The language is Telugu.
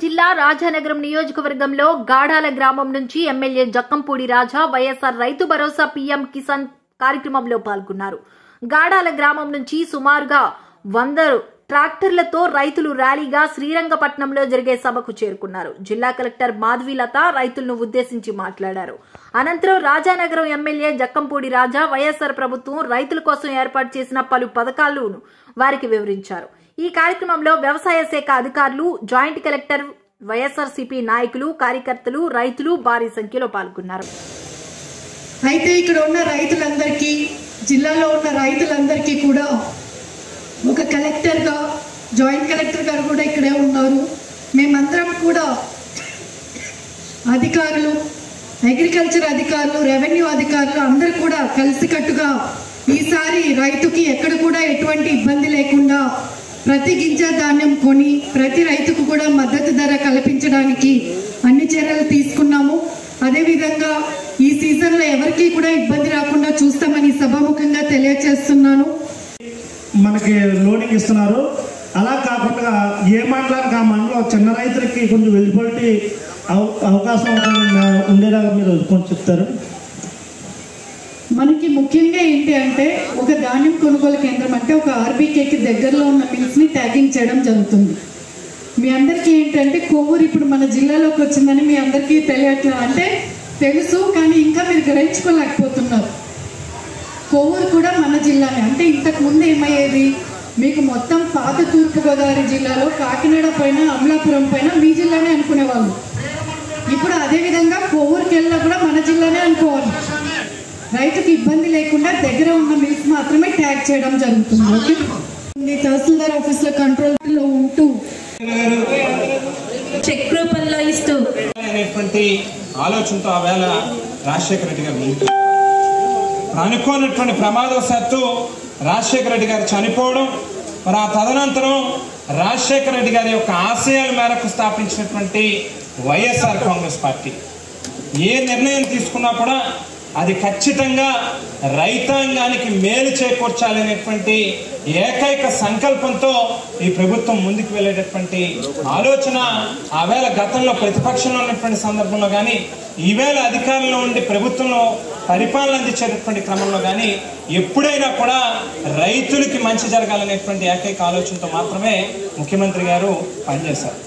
జిల్లా రాజానగరం నియోజకవర్గంలో గాడాల గ్రామం నుంచి ఎమ్మెల్యే జక్కంపూడి రాజా వైఎస్ఆర్ రైతు భరోసా పీఎం కిసాన్ కార్యక్రమంలో పాల్గొన్నారు. గాడాల గ్రామం నుంచి సుమారుగా 100 ట్రాక్టర్లతో రైతులు ర్యాలీగా శ్రీరంగపట్నంలో జరిగే సభకు చేరుకున్నారు. జిల్లా కలెక్టర్ మాధవీలత రైతులను ఉద్దేశించి మాట్లాడారు. అనంతరం రాజానగరం ఎమ్మెల్యే జక్కంపూడి రాజా వైఎస్ఆర్ ప్రభుత్వం రైతుల కోసం ఏర్పాటు చేసిన పలు పథకాలను వారికి వివరించారు. ఈ కార్యక్రమంలో వ్యవసాయ శాఖ అధికారులు, జాయింట్ కలెక్టర్, వైఎస్ఆర్సీపీ నాయకులు, కార్యకర్తలు, రైతులు భారీ సంఖ్యలో పాల్గొన్నారు. అయితే ఇక్కడ ఉన్న రైతులందరికీ, జిల్లాలో ఉన్న రైతులందరికీ కూడా ఒక కలెక్టర్గా, జాయింట్ కలెక్టర్ గారు కూడా ఇక్కడే ఉన్నారు. మేమందరం కూడా అధికారులు, అగ్రికల్చర్ అధికారులు, రెవెన్యూ అధికారులు అందరూ కూడా కలిసికట్టుగా ఈసారి రైతుకి ఎక్కడ కూడా ఎటువంటి ఇబ్బంది లేకుండా ప్రతి గింజ ధాన్యం కొని ప్రతి రైతుకు కూడా మద్దతు ధర కల్పించడానికి అన్ని చర్యలు తీసుకున్నాము. అదేవిధంగా ఈ సీజన్లో ఎవరికి కూడా ఇబ్బంది రాకుండా చూస్తామని సభాముఖంగా తెలియజేస్తున్నాను. మనకి లోనింగ్ ఇస్తున్నారు. అలా కాకుండా ఏ మండలానికి ఆ మండలం చిన్న రైతులకి కొంచెం వెలిపోయి అవకాశం ఉండేలాగా మీరు కొంచెం చెప్తారు. మనకి ముఖ్యంగా ఏంటి అంటే ఒక ధాన్యం కొనుగోలు కేంద్రం అంటే ఒక ఆర్బీకేకి దగ్గరలో ఉన్న మిల్స్ని ట్యాగింగ్ చేయడం జరుగుతుంది. మీ అందరికీ ఏంటంటే కొవ్వూరు ఇప్పుడు మన జిల్లాలోకి వచ్చిందని మీ అందరికీ తెలియట్లేదు, అంటే తెలుసు కానీ ఇంకా మీరు గ్రహించుకోలేకపోతున్నారు. కొవ్వూరు కూడా మన జిల్లానే. అంటే ఇంతకు ముందు ఏమయ్యేది, మీకు మొత్తం పాత తూర్పుగోదావరి జిల్లాలో కాకినాడ పైన, అమలాపురం పైన మీ జిల్లానే అనుకునేవాళ్ళు. ఇప్పుడు అదేవిధంగా కొవ్వూరుకి వెళ్ళినా కూడా మన జిల్లానే అనుకోవాలి. రైతుకి ఇబ్బంది లేకుండా దగ్గర ఉన్న మిల్స్ మాత్రమే ట్యాగ్ చేయడం జరుగుతుంది. ఓకే, తహసీల్దార్ ఆఫీస్లో కంట్రోల్లో ఉంటూ చెక్ రూపంలో ఇస్తూ అనేటువంటి ఆలోచనతో ఆ వేళ రాజశేఖర రెడ్డి గారు ముందుకు అనుకోనటువంటి ప్రమాదవశాత్తు రాజశేఖర రెడ్డి గారు చనిపోవడం, మరి ఆ తదనంతరం రాజశేఖర రెడ్డి గారి యొక్క ఆశయాల మేరకు స్థాపించినటువంటి వైఎస్ఆర్ కాంగ్రెస్ పార్టీ ఏ నిర్ణయం తీసుకున్నా కూడా అది ఖచ్చితంగా రైతాంగానికి మేలు చేకూర్చాలనేటువంటి ఏకైక సంకల్పంతో ఈ ప్రభుత్వం ముందుకు వెళ్ళేటటువంటి ఆలోచన ఆవేళ గతంలో ప్రతిపక్షంలో ఉన్నటువంటి సందర్భంలో కానీ, ఈవేళ అధికారంలో ఉండి ప్రభుత్వంలో పరిపాలన అందించేటటువంటి క్రమంలో కానీ ఎప్పుడైనా కూడా రైతులకి మంచి జరగాలనేటువంటి ఏకైక ఆలోచనతో మాత్రమే ముఖ్యమంత్రి గారు పనిచేశారు.